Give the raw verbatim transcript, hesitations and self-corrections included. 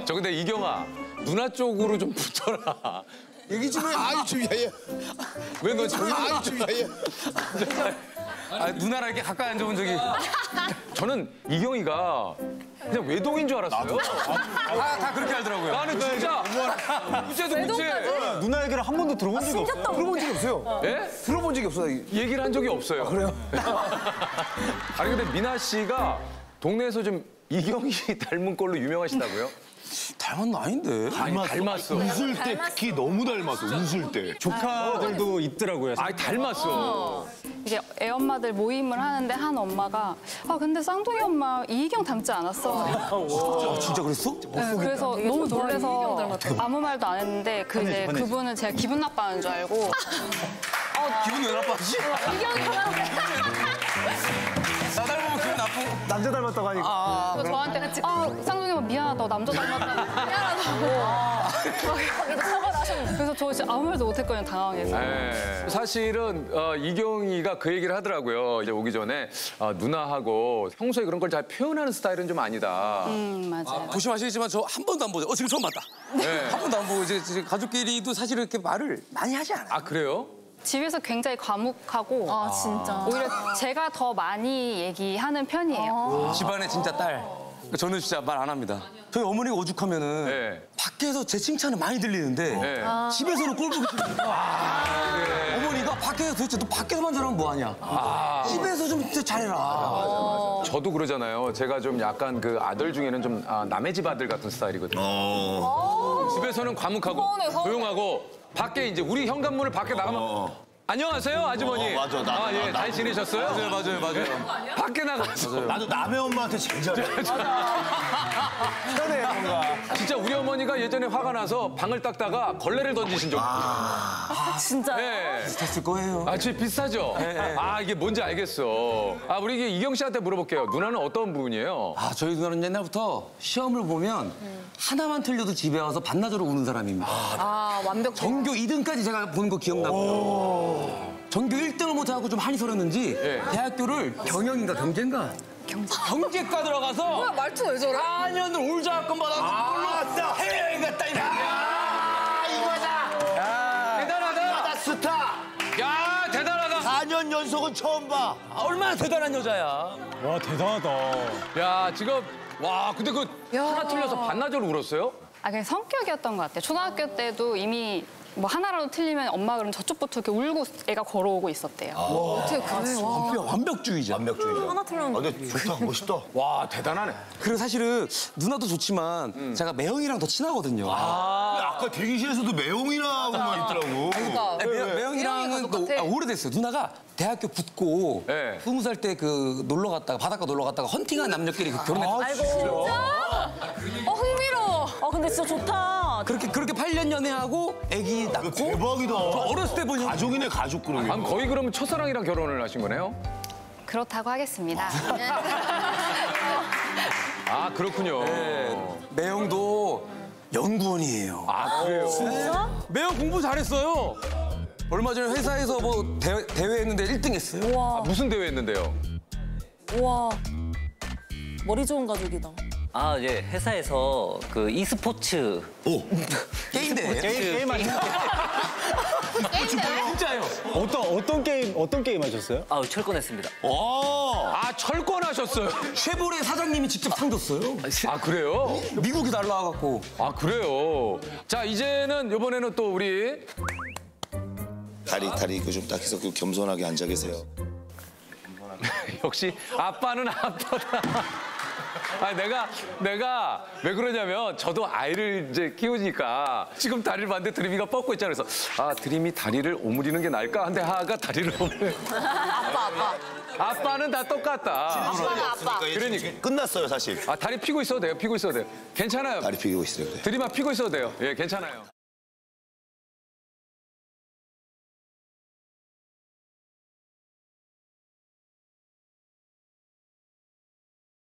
저 근데 이경아, 누나 쪽으로 좀 붙어라. 얘기 좀 해. 아이 좀 야야. 왜 너 저기? 아이 좀 야야. 아, 누나랑 이렇게 가까이 앉아본 적이. 저는 이경이가 그냥 외동인 줄 알았어요. 다, 다 그렇게 알더라고요. 나는 진짜 무죄도 무죄. 누나 얘기를 한 번도 들어본 적이 없어요. 들어본 적이 없어요. 예? 들어본 적이 없어. 얘기를 한 적이 없어요. 아, 그래요? 아니 근데 미나 씨가 동네에서 좀 이경이 닮은 걸로 유명하시다고요? 닮은 나인데. 아니 닮았어. 웃을 때 특히 너무 닮았어. 웃을 때. 조카들도 있더라고요. 아니 닮았어. 이제 애엄마들 모임을 하는데 한 엄마가 아 근데 쌍둥이 엄마 이희경 닮지 않았어? 아, 진짜 그랬어? 네, 그래서 너무 놀라서 아무 말도 안 했는데 그 이제 그분은 제가 기분 나빠하는 줄 알고 기분이 왜 나빠지? 이경이가 나 닮으면 기분 나쁘고. 남자 닮았다고 하니까. 그래서 저한테 아 쌍둥이 엄마 미안하다 남자 닮았다 미안하다고 그래서 저 진짜 아무 말도 못했거든요 당황해서. 네. 사실은 어, 이경이가 그 얘기를 하더라고요. 이제 오기 전에 어, 누나하고 평소에 그런 걸 잘 표현하는 스타일은 좀 아니다. 음 맞아요. 보시면 아시겠지만 저 한 번도 안 보죠. 어, 지금 처음 봤다. 네. 한 번도 안 보고 이제, 이제 가족끼리도 사실 이렇게 말을 많이 하지 않아요. 아 그래요? 집에서 굉장히 과묵하고 아, 진짜. 오히려 제가 더 많이 얘기하는 편이에요. 집안의 진짜 딸. 저는 진짜 말 안 합니다. 저희 어머니가 오죽하면은 네. 밖에서 제 칭찬은 많이 들리는데 네. 집에서는 꼴 보기 싫으니까 어머니가 밖에서 도대체 너 밖에서만 잘하면 뭐하냐. 집에서 좀 진짜 잘해라. 저도 그러잖아요. 제가 좀 약간 그 아들 중에는 좀 아, 남의 집 아들 같은 스타일이거든요. 집에서는 과묵하고 서운해, 서운해. 조용하고 밖에 이제 우리 현관문을 밖에 나가면 어. 안녕하세요 아주머니. 어, 맞아. 나도, 아, 예, 나도, 잘 나도. 지내셨어요? 맞아요, 맞아요, 맞아요. 밖에 나가서 나도 남의 엄마한테 제일 잘해. 편해 뭔가. 진짜 우리 어머니가 예전에 화가 나서 방을 닦다가 걸레를 던지신 적 있어요. 진짜. 네. 됐을 거예요. 아, 진짜 비슷하죠? 아, 이게 뭔지 알겠어. 아, 우리 이게 이경 씨한테 물어볼게요. 누나는 어떤 부분이에요? 아, 저희 누나는 옛날부터 시험을 보면 하나만 틀려도 집에 와서 반나절을 우는 사람입니다. 아, 완벽. 전교 이 등까지 제가 본 거 기억나고요. 전교 일 등을 못하고 좀 한이 서렸는지 예. 대학교를 경영인가 경제인가? 경제. 과 들어가서 뭐야, 말투 왜 저래? 사 년을 울자학금 받아서 아싸 해외여행 갔다 이다. 야 이거다. 대단하다. 나 스타. 야, 대단하다. 사 년 연속은 처음 봐. 아, 얼마나 대단한 여자야. 와 대단하다. 야, 지금 와, 근데 그 하나 틀려서 반나절 울었어요? 아, 그냥 성격이었던 것 같아요. 초등학교 때도 이미 뭐 하나라도 틀리면 엄마 그럼 저쪽부터 이렇게 울고 애가 걸어오고 있었대요. 어떻게 그래? 와. 완벽, 완벽주의자. 완벽주의자. 하나 틀면. 아, 근데 좋다, 멋있다. 와, 대단하네. 그리고 사실은 누나도 좋지만 제가 매형이랑 더 친하거든요. 아까 대기실에서도 매형이라고만 있더라고. 그러니까. 네, 매, 매형이랑은 또 똑같아. 아, 오래됐어요. 누나가 대학교 붙고 네. 스무 살 때 그 놀러 갔다가 바닷가 놀러 갔다가 헌팅한 남녀끼리 그 결혼했어요. 아이고. 진짜? 어, 흥미로워. 어, 근데 진짜 좋다. 그렇게 그렇게 팔 년 연애하고 아기 이거 낳고 대박이다. 어렸을 때 보니 가족이네, 가족 그러게. 아니, 거의 그러면 첫사랑이랑 결혼을 하신 거네요? 그렇다고 하겠습니다. 아, 그렇군요. 매형도 연구원이에요. 아, 그래요? 진짜? 매형 공부 잘했어요. 얼마 전에 회사에서 뭐 대회, 대회 했는데 일 등 했어요. 아, 우와. 무슨 대회 했는데요? 우와. 머리 좋은 가족이다. 아, 예, 회사에서 그 e스포츠 오. 게임 대회. 게임 게임 하셨어요? 진짜요. 어떤 어떤 게임 어떤 게임 하셨어요? 아, 철권했습니다. 와. 아, 철권하셨어요? 쉐보레 사장님이 직접 상 줬어요. 아, 그래요? 미국이 날라와갖고. 아, 그래요? 자, 이제는 이번에는 또 우리 다리, 다리 이거 좀 딱 해서 그 겸손하게 앉아 계세요. 역시 아빠는 아빠다. 아, 내가 내가 왜 그러냐면 저도 아이를 이제 키우니까 지금 다리를 봤는데 드림이가 뻗고 있잖아요. 그래서 아, 드림이 다리를 오므리는 게 나을까? 근데 하하가 다리를 오므려. 아빠, 아빠. 아빠는 다 똑같다. 아빠가 아빠. 그러니까. 끝났어요, 사실. 아, 다리 피고 있어도 돼요. 피고 있어도 돼요. 괜찮아요. 다리 피고 있어요. 그래. 드림아 피고 있어도 돼요. 예, 괜찮아요.